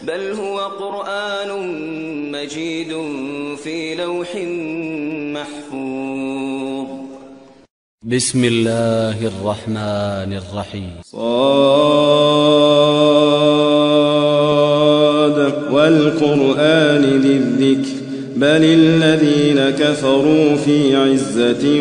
بل هو قرآن مجيد في لوح محفوظ. بسم الله الرحمن الرحيم. صاد والقرآن ذي الذكر بل الذين كفروا في عزة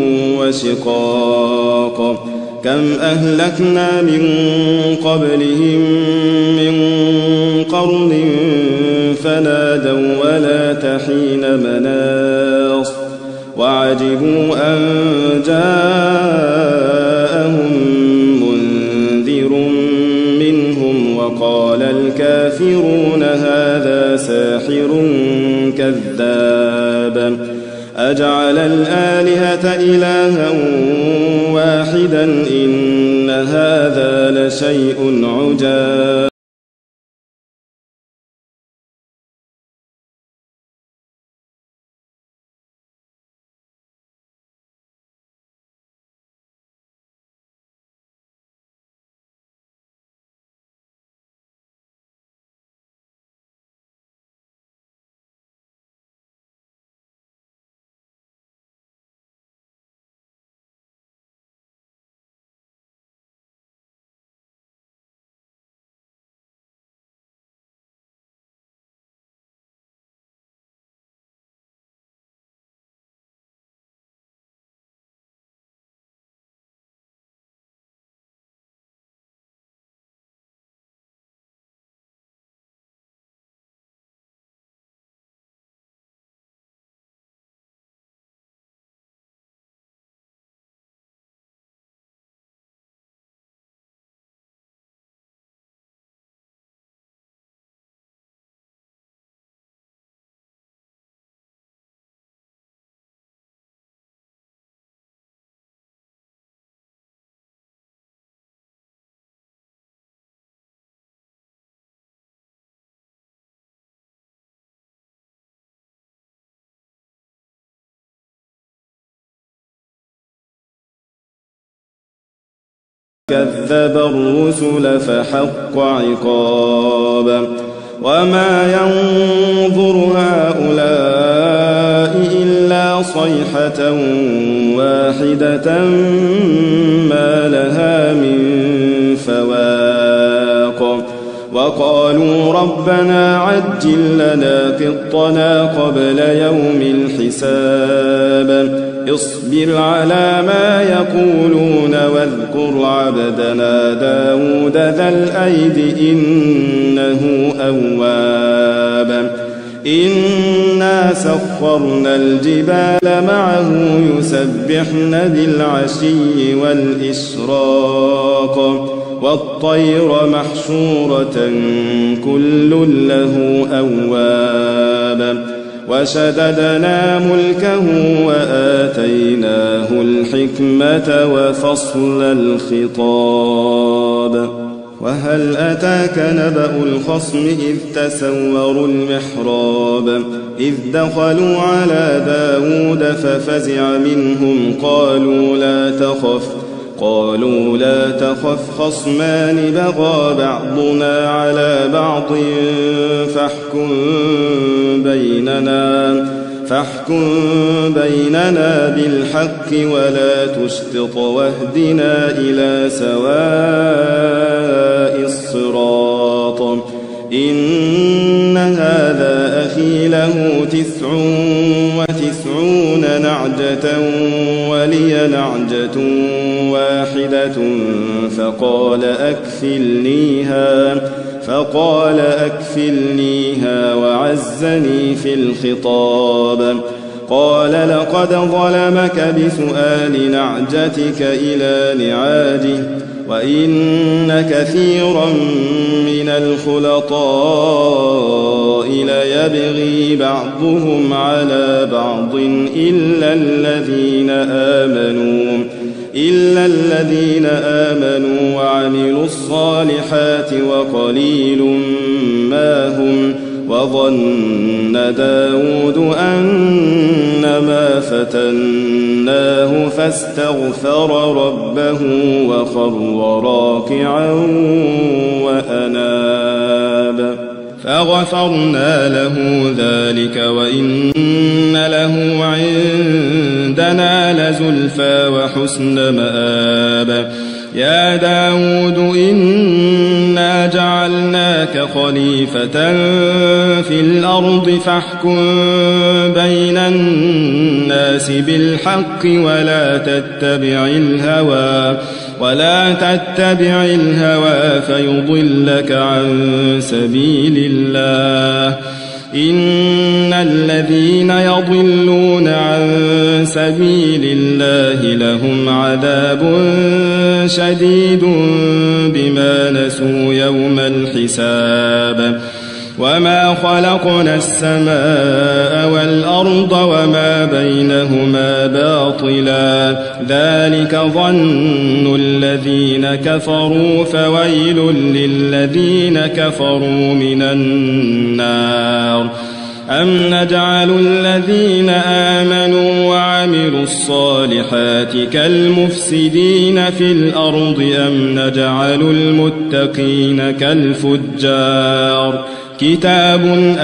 وشقاق. كم أهلكنا من قبلهم من قرن فنادوا ولا تحين مناص وعجبوا أن جاءهم منذر منهم وقال الكافرون هذا ساحر كذاب أجعل الآلهة إلها واحدا إن هذا لشيء عجاب. كذب الرسل فحق عقاب. وما ينظر هؤلاء إلا صيحة واحدة ما لها من فواق. وقالوا ربنا عجل لنا قطنا قبل يوم الحساب اصبر على ما يقولون واذكر عبدنا داود ذا الأيد إنه أواب. إنا سخرنا الجبال معه يسبحن بالعشي والإشراق والطير محشورة كل له أواب. وشددنا ملكه وآتيناه الحكمة وفصل الخطاب. وهل أتاك نبأ الخصم إذ تسوروا المحراب إذ دخلوا على داود ففزع منهم قالوا لا تخف خصمان بغى بعضنا على بعض فاحكم بيننا بالحق ولا تشطط واهدنا إلى سواء الصراط. إن هذا أخي له 99 نعجة ولي نعجة واحدة فقال أكفلنيها وعزني في الخطاب. قال لقد ظلمك بسؤال نعجتك إلى نعاجه وإن كثيرا من الخلطاء ليبغي بعضهم على بعض إلا الذين آمنوا وعملوا الصالحات وقليل ما هم. وظن داود أنما فتناه فاستغفر ربه وخر راكعا وأناب. فغفرنا له ذلك وإن له عندنا لزلفى وحسن مآب يا داود إنا جعلناك خليفة في الأرض فاحكم بين الناس بالحق ولا تتبع الهوى فيضلك عن سبيل الله إن الذين يضلون عن سبيل الله لهم عذاب شديد بما نسوا يوم الحساب وما خلقنا السماء والأرض وما بينهما باطلا ذلك ظن الذين كفروا فويل للذين كفروا من النار أم نجعل الذين آمنوا وعملوا الصالحات كالمفسدين في الأرض أم نجعل المتقين كالفجار كتاب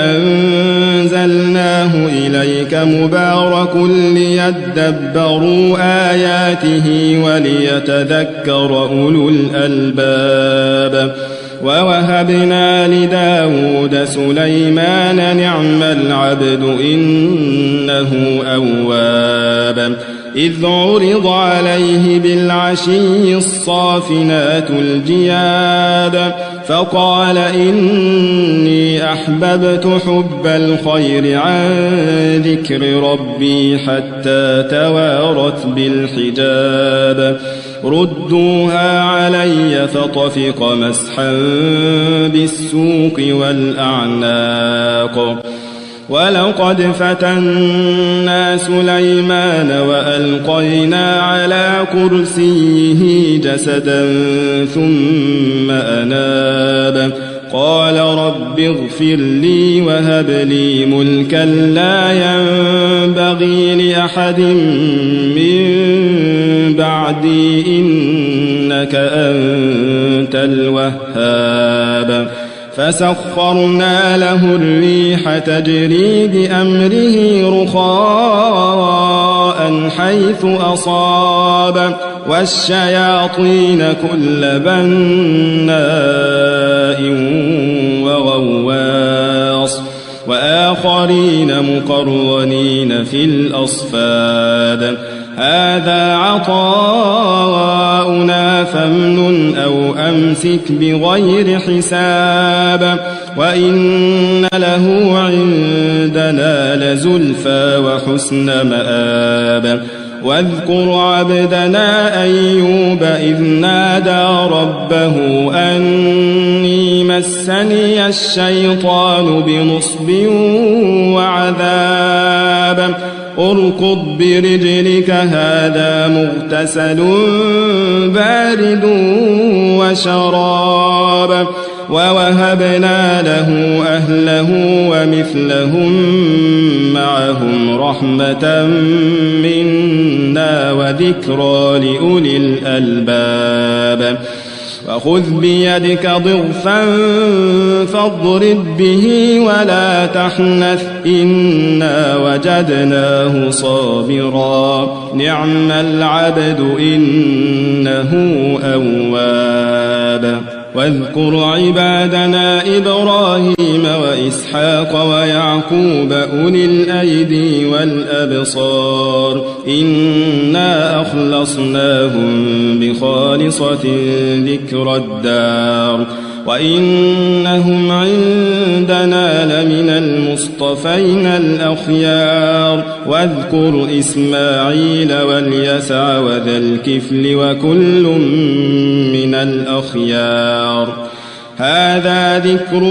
أنزلناه إليك مبارك ليدبروا آياته وليتذكر أولو الألباب ووهبنا لداود سليمان نعم العبد إنه أواب إذ عرض عليه بالعشي الصافنات الجياد فقال إني أحببت حب الخير عن ذكر ربي حتى توارت بالحجاب ردوها علي فطفق مسحا بالسوق والأعناق ولقد فتنا سليمان وألقينا على كرسيه جسدا ثم أناب قال رب اغفر لي وهب لي ملكا لا ينبغي لأحد من بعدي إنك أنت الوهاب فسخرنا له الريح تجري بأمره رخاء حيث أصاب والشياطين كل بناء وغواص وآخرين مقرنين في الأصفاد هذا عطاؤنا فامنن أو أمسك بغير حساب وإن له عندنا لزلفى وحسن مآب واذكر عبدنا أيوب إذ نادى ربه أني مسني الشيطان بنصب وعذاب اركض برجلك هذا مغتسل بارد وشراب ووهبنا له أهله ومثلهم معهم رحمة منا وذكرى لأولي الألباب وخذ بيدك ضغثا فاضرب به ولا تحنث إنا وجدناه صابرا نعم العبد إنه أواب واذكر عبادنا إبراهيم وإسحاق ويعقوب أولي الأيدي والأبصار إنا أخلصناهم بخالصة ذكر الدار وإنهم عندنا لمن المصطفين الأخيار واذكر إسماعيل واليسع وذا الكفل وكل من الأخيار هذا ذكر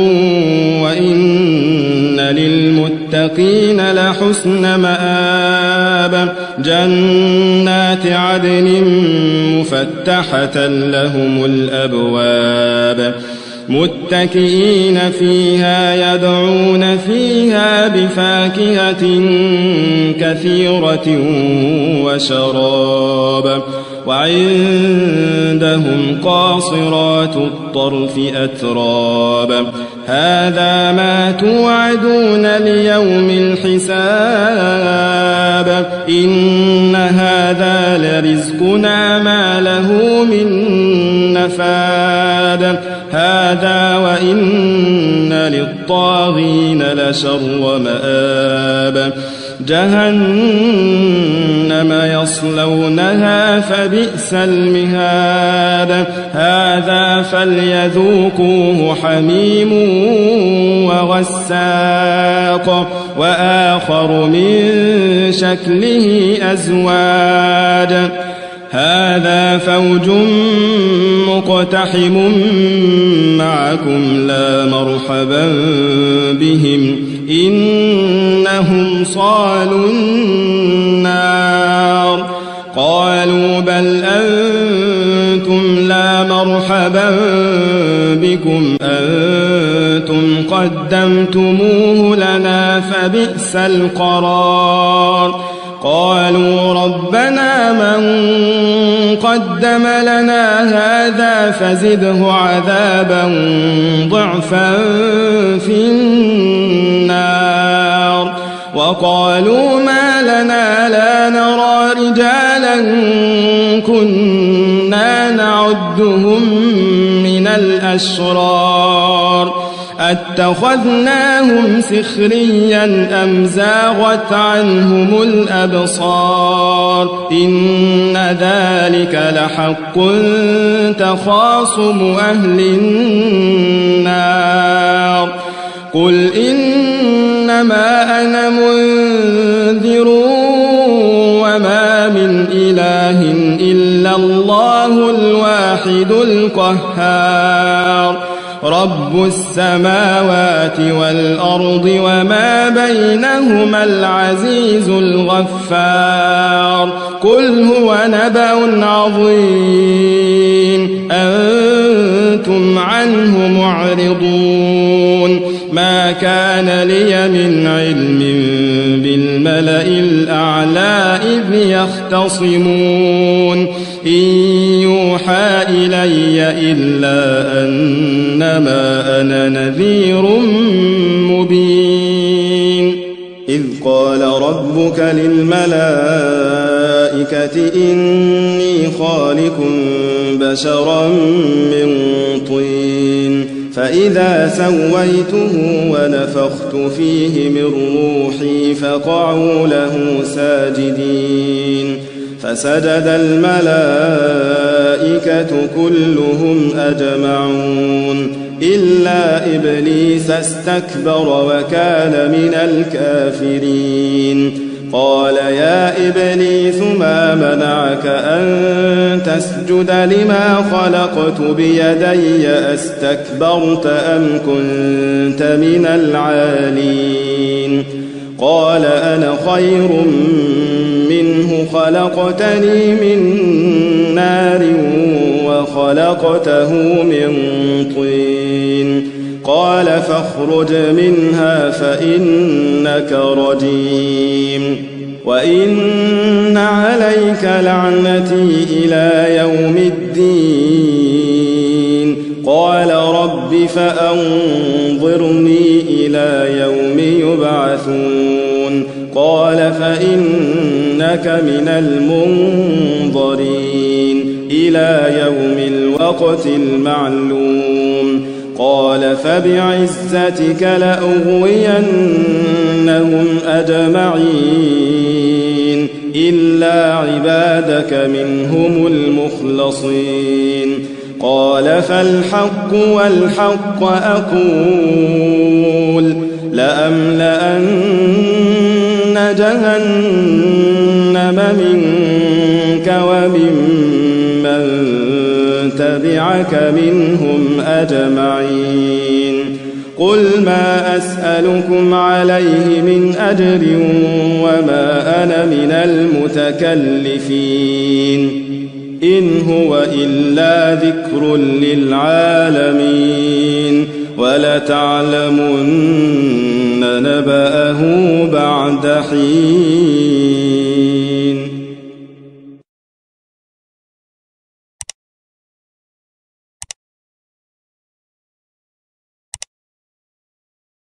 وإن للمتقين لحسن مآب جنات عدن مفتحة لهم الأبواب متكئين فيها يدعون فيها بفاكهة كثيرة وشراب وعندهم قاصرات الطرف أتراب هذا ما توعدون ليوم الحساب إن هذا لرزقنا ما له من نفاد هذا وإن للطاغين لشر مآب جهنم يصلونها فبئس المهاد هذا فليذوقوه حميم وغساق وآخر من شكله أزواج هذا فوج مقتحم معكم لا مرحبا بهم إنهم صالوا النار قالوا بل أنتم لا مرحبا بكم أنتم قدمتموه لنا فبئس القرار قالوا ربنا من قدم لنا هذا فزده عذابا ضعفا في النار وقالوا ما لنا لا نرى رجالا كنا نعدهم من الأشرار أتخذناهم سخريا أم زاغت عنهم الأبصار إن ذلك لحق تخاصم أهل النار قل إنما أنا منذر وما من إله إلا الله الواحد القهار رب السماوات والأرض وما بينهما العزيز الغفار قل هو نبأ عظيم أنتم عنه معرضون ما كان لي من علم بالملأ الأعلى إذ يختصمون إن يوحى إلي إلا أنما أنا نذير مبين إذ قال ربك للملائكة إني خالق بشرا من طين فإذا سويته ونفخت فيه من روحي فقعوا له ساجدين فسجد الملائكة كلهم أجمعون إلا إبليس استكبر وكان من الكافرين قال يا إبليس ما منعك أن تسجد لما خلقت بيدي أستكبرت أم كنت من العالين قال أنا خير منه خلقتني من نار وخلقته من طين قال فاخرج منها فإنك رجيم وإن عليك لعنتي إلى يوم الدين قال رب فأنظرني إلى يوم يبعثون قال فإنك من المنظرين إلى يوم الوقت المعلوم قال فبعزتك لأغوينهم أجمعين إلا عبادك منهم المخلصين قال فالحق والحق أقول لأملأن جهنم منك وممن تبعك منهم أجمعين قل ما أسألكم عليه من أجر وما أنا من المتكلفين إن هو إلا ذكر للعالمين ولتعلمن نبأه بعد حين